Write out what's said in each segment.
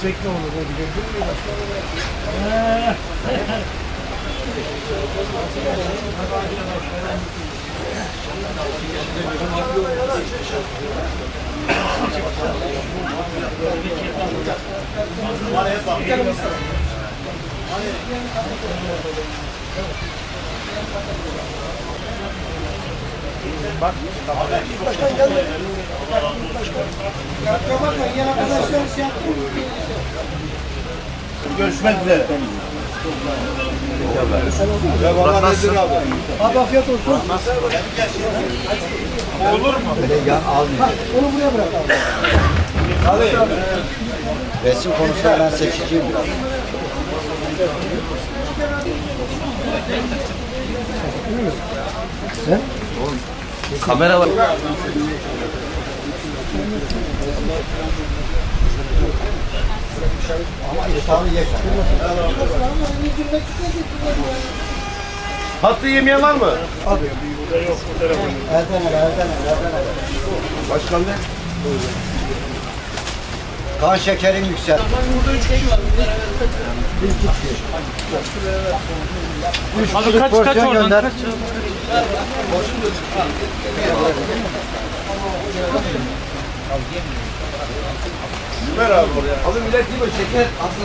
Destek ne olur? Ne bilebilir miyim? Bak, başkan geldi. Yeni arkadaşlar şey yaptı. Görüşmek üzere. Eyvallah nedir abi? Abi afiyet olsun. Olur mu? Öyle yan almıyor. Onu buraya bırak abi. Abi. Resim konusunda ben seçiciyim biraz. Sen? Kamera var. Ama iftarı yeter. Tatlı yemeyen var mı? Abi. Elden ele. Başkan ne? Kan şekerin yüksek. Burada 3 kişi var. Abi kaç oradan gönder. kaç. Ver abi oraya. Abi millet değil mi? Şeker alsın.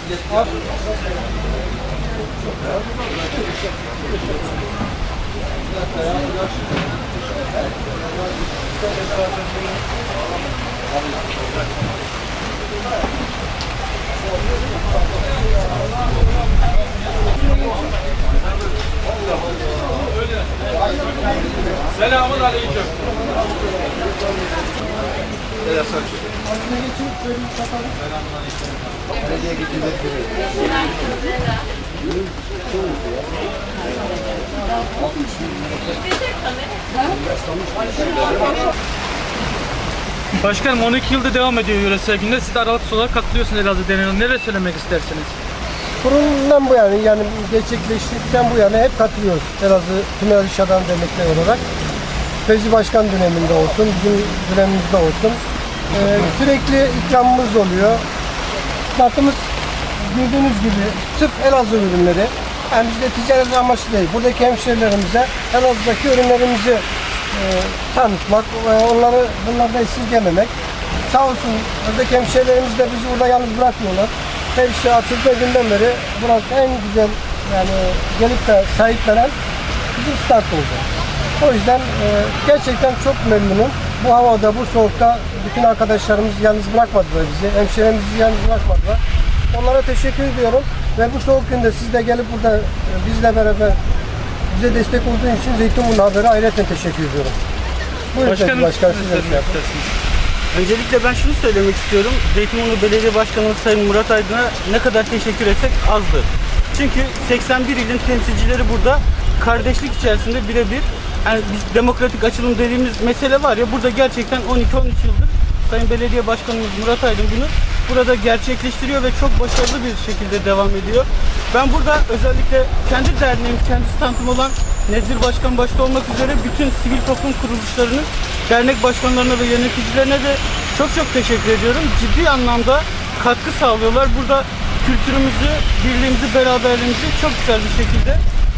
Selamun aleyküm. Belediye gidilir. Başkanım 12 yılda devam ediyor yöresel günler. Siz de aralıksız olarak katılıyorsunuz Elazığ Derneği'ne. Neler söylemek istersiniz? Kurulundan bu yani gerçekleştikten bu yana hep katılıyoruz. Elazığ Tümel İş Adam Dernekleri olarak. Fevzi Başkan döneminde olsun, bizim dönemimizde olsun. Sürekli ikramımız oluyor. Startımız gördüğünüz gibi sırf Elazığ ürünleri. Yani bizde ticaret amaçlı değil. Buradaki hemşehrilerimize Elazığ'daki ürünlerimizi tanıtmak, bunlardan esirgememek. Sağ olsun buradaki hemşehrilerimiz de bizi burada yalnız bırakmıyorlar. Hepsi açıldığı günden beri burası en güzel yani gelip de sahiplenen bizim start oldu. O yüzden gerçekten çok memnunum. Bu havada, bu soğukta bütün arkadaşlarımız yalnız bırakmadılar bizi. Hemşehrilerimizi yalnız bırakmadılar. Onlara teşekkür ediyorum. Ve bu soğuk günde siz de gelip burada bizle beraber bize destek olduğu için Zeytinburnu Haber'e ayrıca teşekkür ediyorum. Buyurun Başkanım, başkan siz de söylemek istersiniz. Öncelikle ben şunu söylemek istiyorum. Zeytinburnu Belediye Başkanımız Sayın Murat Aydın'a ne kadar teşekkür etsek azdır. Çünkü 81 ilin temsilcileri burada kardeşlik içerisinde birebir. Yani biz demokratik açılım dediğimiz mesele var ya, burada gerçekten 12-13 yıldır Sayın Belediye Başkanımız Murat Aydın bunu burada gerçekleştiriyor ve çok başarılı bir şekilde devam ediyor. Ben burada özellikle kendi derneğim, kendi standım olan Nezir Başkan başta olmak üzere bütün sivil toplum kuruluşlarının dernek başkanlarına ve yöneticilerine de çok teşekkür ediyorum. Ciddi anlamda katkı sağlıyorlar. Burada kültürümüzü, birliğimizi, beraberliğimizi çok güzel bir şekilde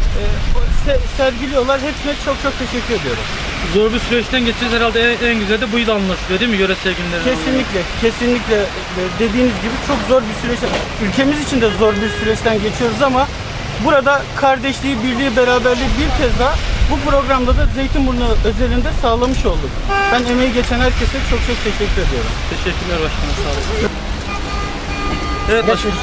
sergiliyorlar. Hepsine çok teşekkür ediyorum. Zor bir süreçten geçeceğiz herhalde, en güzel de bu yıl anlaşılıyor değil mi yöresel günlerin? Kesinlikle dediğiniz gibi çok zor bir süreç. Ülkemiz için de zor bir süreçten geçiyoruz ama burada kardeşliği, birliği, beraberliği bir kez daha bu programda da Zeytinburnu özelinde sağlamış olduk. Ben emeği geçen herkese çok teşekkür ediyorum. Teşekkürler başkanım, sağ olun. Evet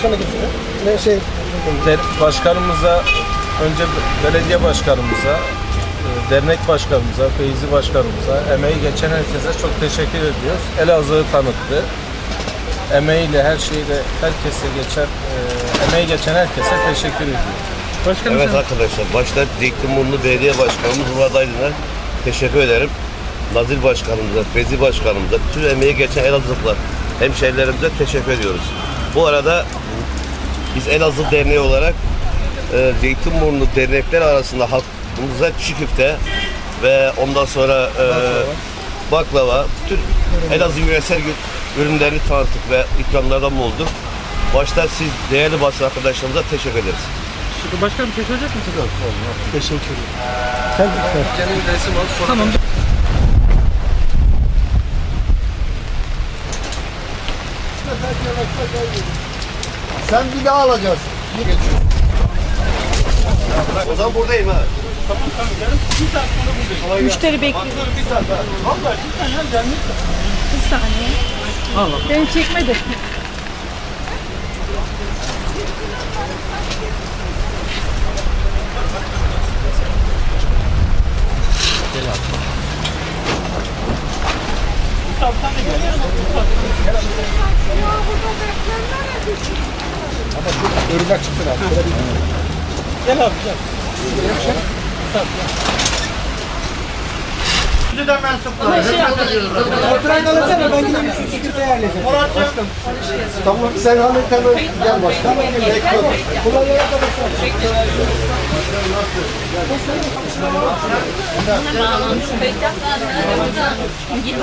başkanımıza, önce belediye başkanımıza, dernek başkanımıza, Feyzi başkanımıza, emeği geçen herkese çok teşekkür ediyoruz. Elazığ'ı tanıttı. Emeğiyle, her şeyle, herkese geçen, emeği geçen herkese teşekkür ediyoruz. Başkanım, evet arkadaşlar, başta Zeytinburnu Belediye Başkanımız Murat Aydın'a teşekkür ederim. Nazil Başkanımıza, Feyzi Başkanımıza, bütün emeği geçen Elazığlılar, hemşehrilerimize teşekkür ediyoruz. Bu arada biz Elazığ Derneği olarak Zeytinburnu dernekler arasında halkımıza çiğ köfte ve ondan sonra baklava, bütün Elazığ yöresel ürünlerini tanıttık ve ikramlarda bulunduk. Başta siz değerli basın arkadaşlarımıza teşekkür ederiz. Şimdi başkanım bir şey söyleyecek misiniz? Teşekkür ederim. Tamam. Sen bir daha alacaksın. O zaman buradayım ha. Müşteri bekliyor. Vallahi bir tane gelmek Bir saniye. Allah. Beni çekmedi. Örümcek çıksın abi. Gel abi gel. Stüdyodan mensuplar. Ama şey yapalım. Oturan kalacağım ben gideyim şu şekilde ayarlayacağım. Tamam sen Ahmet hemen gel başkan. Kolay gelsin. Git